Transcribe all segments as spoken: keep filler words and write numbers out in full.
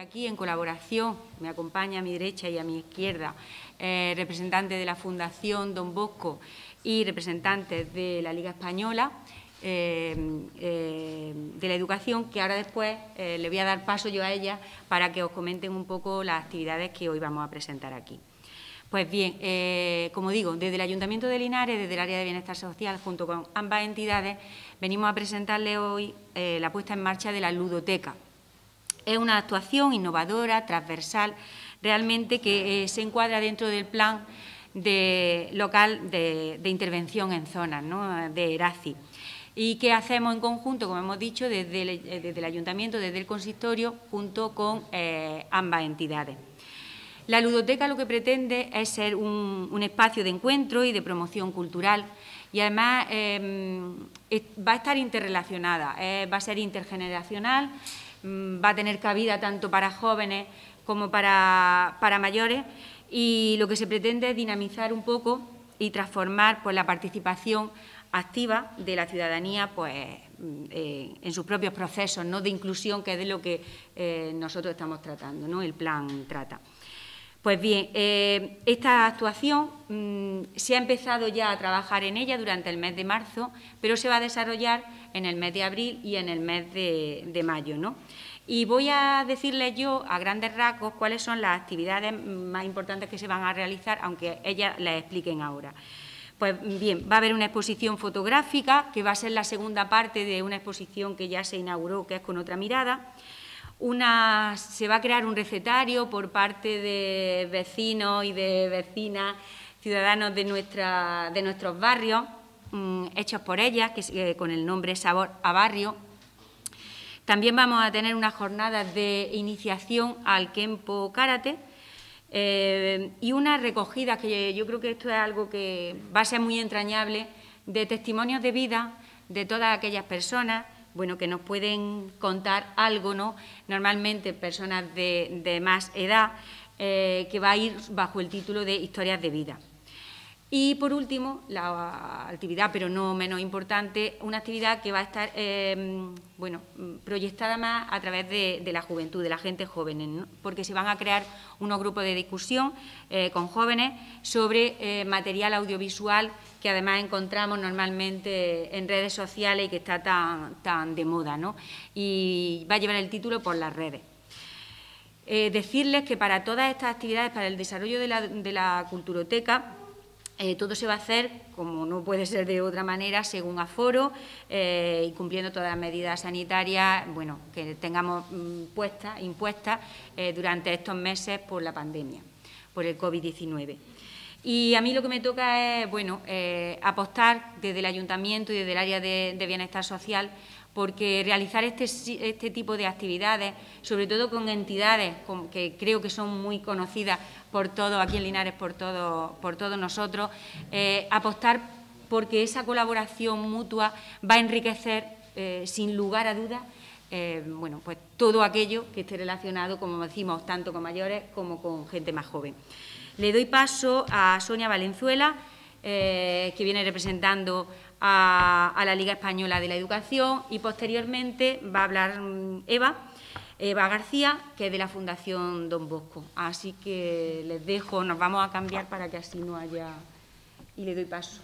aquí en colaboración, me acompaña a mi derecha y a mi izquierda, eh, representantes de la Fundación Don Bosco y representantes de la Liga Española eh, eh, de la Educación, que ahora después eh, le voy a dar paso yo a ellas para que os comenten un poco las actividades que hoy vamos a presentar aquí. Pues bien, eh, como digo, desde el Ayuntamiento de Linares, desde el área de Bienestar Social, junto con ambas entidades, venimos a presentarles hoy eh, la puesta en marcha de la ludoteca. Es una actuación innovadora, transversal, realmente que eh, se encuadra dentro del plan de, local de, de intervención en zonas, ¿no?, de ERACI, y que hacemos en conjunto, como hemos dicho, desde el, desde el Ayuntamiento, desde el Consistorio, junto con eh, ambas entidades. La ludoteca lo que pretende es ser un, un espacio de encuentro y de promoción cultural y además eh, va a estar interrelacionada, eh, va a ser intergeneracional, va a tener cabida tanto para jóvenes como para, para mayores y lo que se pretende es dinamizar un poco y transformar pues, la participación activa de la ciudadanía pues, eh, en sus propios procesos, ¿no?, de inclusión, que es de lo que eh, nosotros estamos tratando, ¿no?, el plan trata. Pues bien, eh, esta actuación mmm, se ha empezado ya a trabajar en ella durante el mes de marzo, pero se va a desarrollar en el mes de abril y en el mes de, de mayo, ¿no? Y voy a decirles yo, a grandes rasgos, cuáles son las actividades más importantes que se van a realizar, aunque ellas las expliquen ahora. Pues bien, va a haber una exposición fotográfica, que va a ser la segunda parte de una exposición que ya se inauguró, que es Con otra mirada. Una, se va a crear un recetario por parte de vecinos y de vecinas, ciudadanos de, nuestra, de nuestros barrios, mmm, hechos por ellas, que, eh, con el nombre Sabor a Barrio. También vamos a tener unas jornadas de iniciación al Kenpo Karate eh, y unas recogidas, que yo creo que esto es algo que va a ser muy entrañable, de testimonios de vida de todas aquellas personas, bueno, que nos pueden contar algo, ¿no?, normalmente personas de, de más edad, eh, que va a ir bajo el título de Historias de Vida. Y, por último, la actividad, pero no menos importante, una actividad que va a estar eh, bueno, proyectada más a través de, de la juventud, de la gente joven, ¿no?, porque se van a crear unos grupos de discusión eh, con jóvenes sobre eh, material audiovisual que además encontramos normalmente en redes sociales y que está tan, tan de moda, ¿no?, y va a llevar el título Por las redes. Eh, decirles que para todas estas actividades, para el desarrollo de la, de la culturoteca, Eh, todo se va a hacer, como no puede ser de otra manera, según aforo eh, y cumpliendo todas las medidas sanitarias, bueno, que tengamos mm, puestas, impuestas eh, durante estos meses por la pandemia, por el COVID diecinueve. Y a mí lo que me toca es, bueno, eh, apostar desde el Ayuntamiento y desde el área de, de bienestar social, porque realizar este, este tipo de actividades, sobre todo con entidades con, que creo que son muy conocidas por todos, aquí en Linares, por, todo, por todos nosotros, eh, apostar porque esa colaboración mutua va a enriquecer, eh, sin lugar a dudas, eh, bueno, pues todo aquello que esté relacionado, como decimos, tanto con mayores como con gente más joven. Le doy paso a Sonia Valenzuela, eh, que viene representando A, a la Liga Española de la Educación, y posteriormente va a hablar Eva, Eva García, que es de la Fundación Don Bosco. Así que les dejo, nos vamos a cambiar para que así no haya... y le doy paso.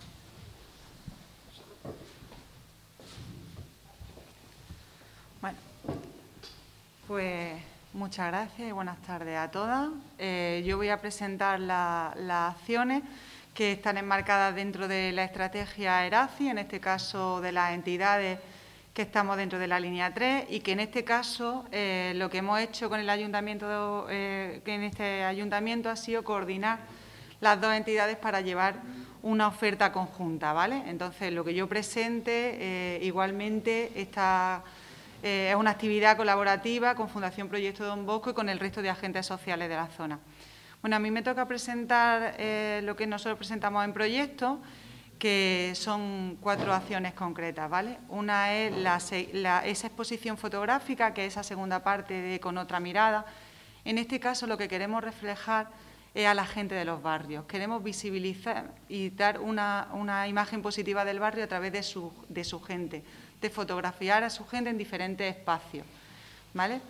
Bueno, pues muchas gracias y buenas tardes a todas. Eh, yo voy a presentar la, las acciones que están enmarcadas dentro de la estrategia ERACI, en este caso de las entidades que estamos dentro de la línea tres, y que en este caso eh, lo que hemos hecho con el ayuntamiento, eh, que en este ayuntamiento ha sido coordinar las dos entidades para llevar una oferta conjunta, ¿vale? Entonces, lo que yo presente, eh, igualmente, esta, eh, es una actividad colaborativa con Fundación Proyecto Don Bosco y con el resto de agentes sociales de la zona. Bueno, a mí me toca presentar eh, lo que nosotros presentamos en proyecto, que son cuatro acciones concretas, ¿vale? Una es la, la, esa exposición fotográfica, que es esa segunda parte de Con otra mirada. En este caso, lo que queremos reflejar es a la gente de los barrios. Queremos visibilizar y dar una, una imagen positiva del barrio a través de su, de su gente, de fotografiar a su gente en diferentes espacios, ¿vale?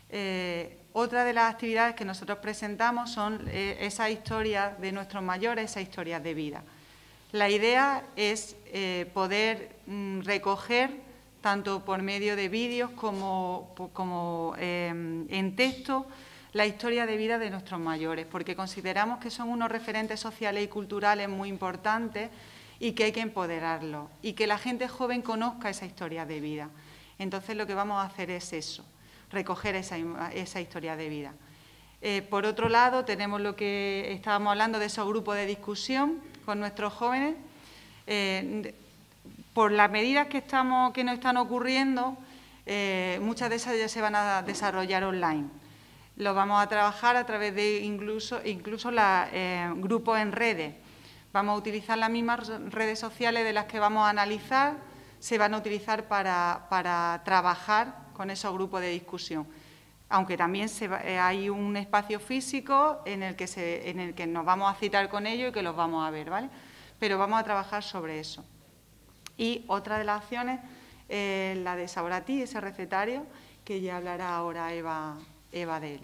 Eh, otra de las actividades que nosotros presentamos son eh, esas historias de nuestros mayores, esas historias de vida. La idea es eh, poder mm, recoger, tanto por medio de vídeos como, como eh, en texto, la historia de vida de nuestros mayores, porque consideramos que son unos referentes sociales y culturales muy importantes y que hay que empoderarlos y que la gente joven conozca esa historia de vida. Entonces, lo que vamos a hacer es eso, recoger esa, esa historia de vida. Eh, por otro lado, tenemos lo que estábamos hablando de esos grupos de discusión con nuestros jóvenes. Eh, por las medidas que, estamos, que nos están ocurriendo, eh, muchas de esas ya se van a desarrollar online. Lo vamos a trabajar a través de incluso, incluso la, eh, grupos en redes. Vamos a utilizar las mismas redes sociales de las que vamos a analizar, se van a utilizar para, para trabajar con esos grupos de discusión. Aunque también se va, eh, hay un espacio físico en el, que se, en el que nos vamos a citar con ellos y que los vamos a ver, ¿vale? Pero vamos a trabajar sobre eso. Y otra de las acciones es eh, la de Sabor a Ti, ese recetario, que ya hablará ahora Eva, Eva de él.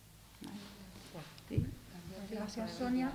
¿Sí? Gracias, Sonia.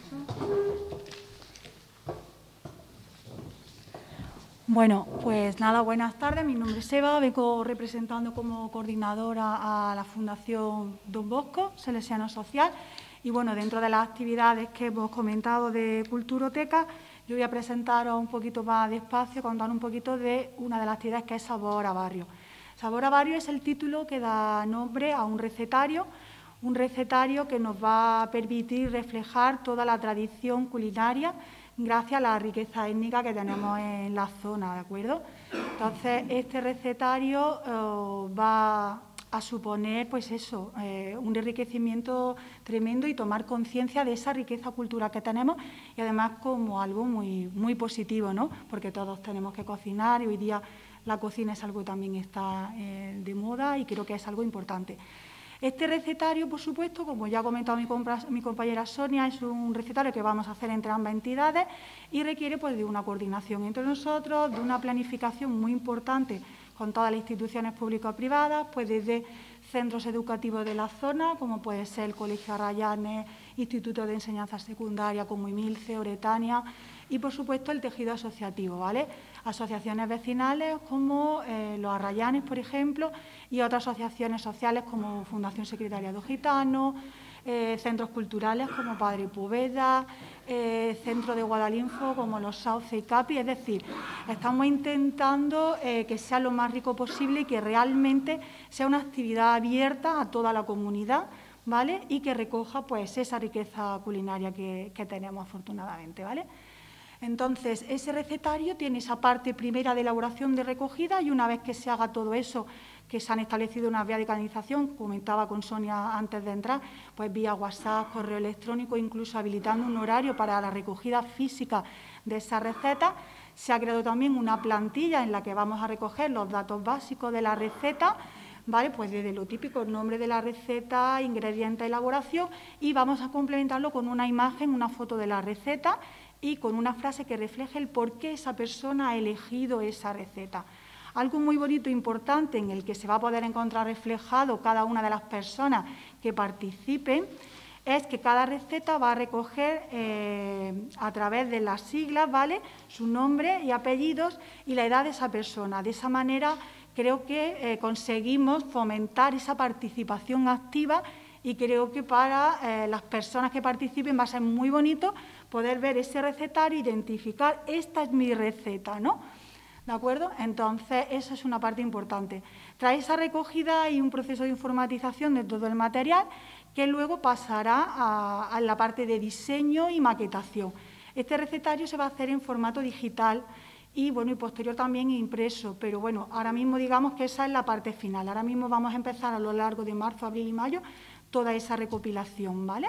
Bueno, pues nada, buenas tardes. Mi nombre es Eva, vengo representando como coordinadora a la Fundación Don Bosco, Salesiano Social. Y bueno, dentro de las actividades que hemos comentado de Culturoteca, yo voy a presentaros un poquito más despacio, contar un poquito de una de las actividades que es Sabor a Barrio. Sabor a Barrio es el título que da nombre a un recetario, un recetario que nos va a permitir reflejar toda la tradición culinaria gracias a la riqueza étnica que tenemos en la zona, ¿de acuerdo? Entonces, este recetario eh, va a suponer, pues eso, eh, un enriquecimiento tremendo y tomar conciencia de esa riqueza cultural que tenemos y además como algo muy, muy positivo, ¿no? Porque todos tenemos que cocinar y hoy día la cocina es algo que también está eh, de moda y creo que es algo importante. Este recetario, por supuesto, como ya ha comentado mi, mi compañera Sonia, es un recetario que vamos a hacer entre ambas entidades y requiere pues, de una coordinación entre nosotros, de una planificación muy importante con todas las instituciones públicas o privadas, pues desde centros educativos de la zona, como puede ser el Colegio Arrayanes, Instituto de Enseñanza Secundaria como Imilce, Oretania, y, por supuesto, el tejido asociativo, ¿vale? Asociaciones vecinales como eh, los Arrayanes, por ejemplo, y otras asociaciones sociales como Fundación Secretariado Gitano, eh, centros culturales como Padre Poveda, eh, centro de Guadalinfo como los Sauce y Capi. Es decir, estamos intentando eh, que sea lo más rico posible y que realmente sea una actividad abierta a toda la comunidad, ¿vale? Y que recoja pues, esa riqueza culinaria que, que tenemos afortunadamente, ¿vale? Entonces, ese recetario tiene esa parte primera de elaboración de recogida y una vez que se haga todo eso, que se han establecido unas vías de canalización, comentaba con Sonia antes de entrar, pues vía WhatsApp, correo electrónico, incluso habilitando un horario para la recogida física de esas recetas. Se ha creado también una plantilla en la que vamos a recoger los datos básicos de la receta, ¿vale? Pues desde lo típico, el nombre de la receta, ingredientes, elaboración, y vamos a complementarlo con una imagen, una foto de la receta y con una frase que refleje el por qué esa persona ha elegido esa receta. Algo muy bonito e importante en el que se va a poder encontrar reflejado cada una de las personas que participen es que cada receta va a recoger eh, a través de las siglas, ¿vale?, su nombre y apellidos y la edad de esa persona. De esa manera creo que eh, conseguimos fomentar esa participación activa y creo que para eh, las personas que participen va a ser muy bonito poder ver ese recetario e identificar, esta es mi receta, ¿no? ¿De acuerdo? Entonces, eso es una parte importante. Tras esa recogida hay un proceso de informatización de todo el material que luego pasará a, a la parte de diseño y maquetación. Este recetario se va a hacer en formato digital y, bueno, y posterior también impreso, pero bueno, ahora mismo digamos que esa es la parte final. Ahora mismo vamos a empezar a lo largo de marzo, abril y mayo toda esa recopilación, ¿vale?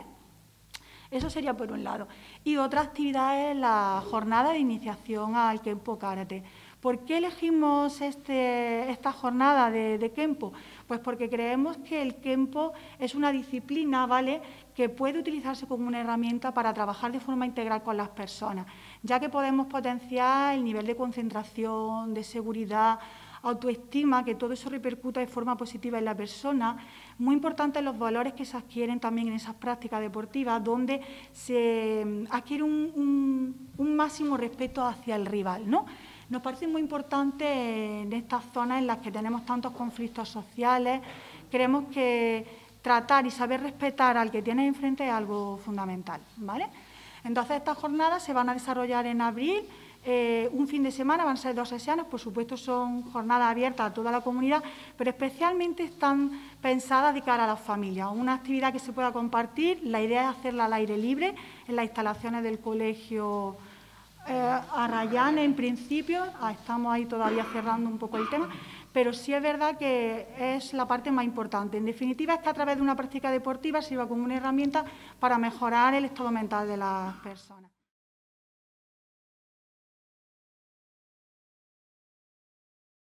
Eso sería por un lado. Y otra actividad es la jornada de iniciación al Kenpo Karate. ¿Por qué elegimos este, esta jornada de, de Kenpo? Pues porque creemos que el Kenpo es una disciplina, ¿vale?, que puede utilizarse como una herramienta para trabajar de forma integral con las personas, ya que podemos potenciar el nivel de concentración, de seguridad, autoestima, que todo eso repercuta de forma positiva en la persona. Muy importantes los valores que se adquieren también en esas prácticas deportivas, donde se adquiere un, un, un máximo respeto hacia el rival, ¿no? Nos parece muy importante en estas zonas en las que tenemos tantos conflictos sociales. Creemos que tratar y saber respetar al que tienes enfrente es algo fundamental, ¿vale? Entonces, estas jornadas se van a desarrollar en abril, eh, un fin de semana, van a ser dos sesiones, por supuesto son jornadas abiertas a toda la comunidad, pero especialmente están pensadas de cara a las familias. Una actividad que se pueda compartir, la idea es hacerla al aire libre, en las instalaciones del colegio eh, Arrayán, en principio, ah, estamos ahí todavía cerrando un poco el tema, pero sí es verdad que es la parte más importante. En definitiva, es que a través de una práctica deportiva sirva como una herramienta para mejorar el estado mental de las personas.